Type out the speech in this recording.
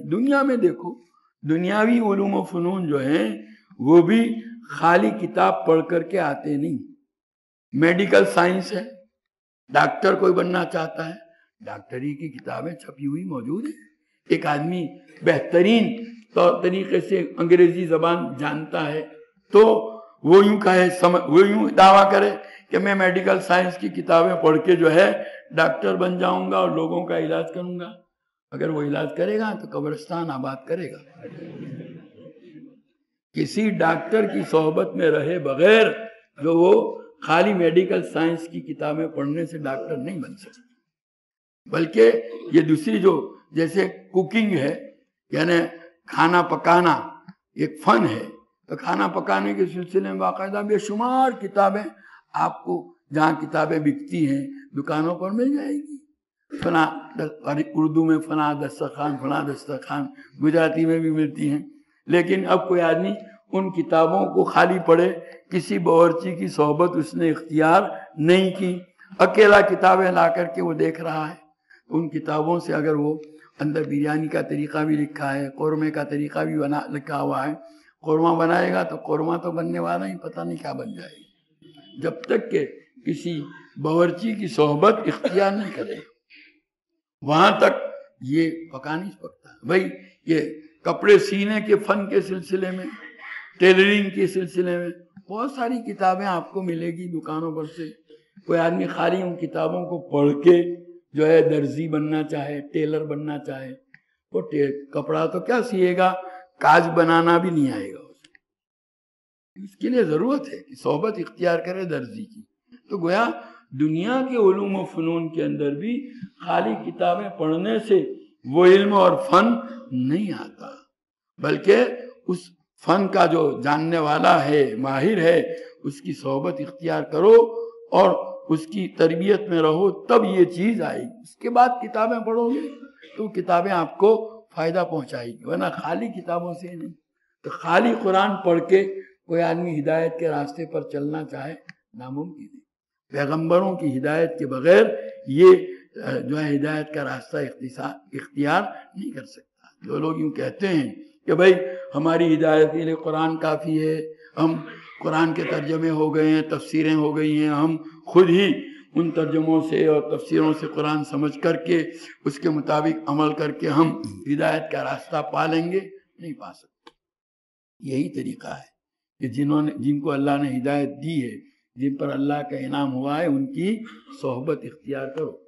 دنیا میں دیکھو، دنیاوی علوم و فنون جو ہیں وہ بھی خالی کتاب پڑھ کر کے آتے نہیں. میڈیکل سائنس ہے، ڈاکٹر کوئی بننا چاہتا ہے، ڈاکٹری کی کتابیں چھپی ہوئی موجود ہیں. ایک آدمی بہترین طور طریقے سے انگریزی زبان جانتا ہے تو وہ یوں دعویٰ کرے کہ میں میڈیکل سائنس کی کتابیں پڑھ کے جو ہے ڈاکٹر بن جاؤں گا اور لوگوں کا علاج کروں گا. اگر وہ علاج کرے گا تو قبرستان آباد کرے گا. کسی ڈاکٹر کی صحبت میں رہے بغیر جو وہ خالی میڈیکل سائنس کی کتابیں پڑھنے سے ڈاکٹر نہیں بن سکتا. بلکہ یہ دوسری جو جیسے کوکنگ ہے، یعنی کھانا پکانا ایک فن ہے، تو کھانا پکانے کے سلسلے میں باقاعدہ بے شمار کتابیں آپ کو جہاں کتابیں بکتی ہیں دکانوں پر مل جائے گی. فلاں اردو میں فلاں دسترخوان، گجراتی میں بھی ملتی ہیں. لیکن اب کوئی آدمی ان کتابوں کو خالی پڑھے، کسی باورچی کی صحبت اس نے اختیار نہیں کی، اکیلا کتابیں لا کر کے وہ دیکھ رہا ہے. ان کتابوں سے اگر وہ اندر بریانی کا طریقہ بھی لکھا ہے، قورمے کا طریقہ بھی لکھا ہوا ہے، قورمہ بنائے گا تو قورمہ تو بننے والا ہی پتہ نہیں کیا بن جائے گی جب تک کہ کسی باورچی کی صحبت اختیار نہیں کرے. وہاں تک یہ پکا نہیں پکتا. بھائی یہ کپڑے سینے کے فن کے سلسلے میں، ٹیلرنگ کے سلسلے میں بہت ساری کتابیں آپ کو ملے گی دکانوں پر سے. کوئی آدمی خالی ان کتابوں کو پڑھ کے جو ہے درزی بننا چاہے، ٹیلر بننا چاہے، وہ کپڑا تو کیا سیے گا، کاج بنانا بھی نہیں آئے گا. اس کے لیے ضرورت ہے کہ صحبت اختیار کرے درزی کی. تو گویا دنیا کے علوم و فنون کے اندر بھی خالی کتابیں پڑھنے سے وہ علم اور فن نہیں آتا، بلکہ اس فن کا جو جاننے والا ہے، ماہر ہے، اس کی صحبت اختیار کرو اور اس کی تربیت میں رہو، تب یہ چیز آئے گی. اس کے بعد کتابیں پڑھو گے تو کتابیں آپ کو فائدہ پہنچائے گی، ورنہ خالی کتابوں سے نہیں. تو خالی قرآن پڑھ کے کوئی آدمی ہدایت کے راستے پر چلنا چاہے ناممکن ہے. پیغمبروں کی ہدایت کے بغیر یہ جو ہے ہدایت کا راستہ اختیار نہیں کر سکتا. جو لوگ یوں کہتے ہیں کہ بھائی ہماری ہدایت کے لیے قرآن کافی ہے، ہم قرآن کے ترجمے ہو گئے ہیں، تفسیریں ہو گئی ہیں، ہم خود ہی ان ترجموں سے اور تفسیروں سے قرآن سمجھ کر کے اس کے مطابق عمل کر کے ہم ہدایت کا راستہ پا لیں گے، نہیں پا سکتے. یہی طریقہ ہے کہ جن کو اللہ نے ہدایت دی ہے، جن پر اللہ کا انعام ہوا ہے، ان کی صحبت اختیار کرو.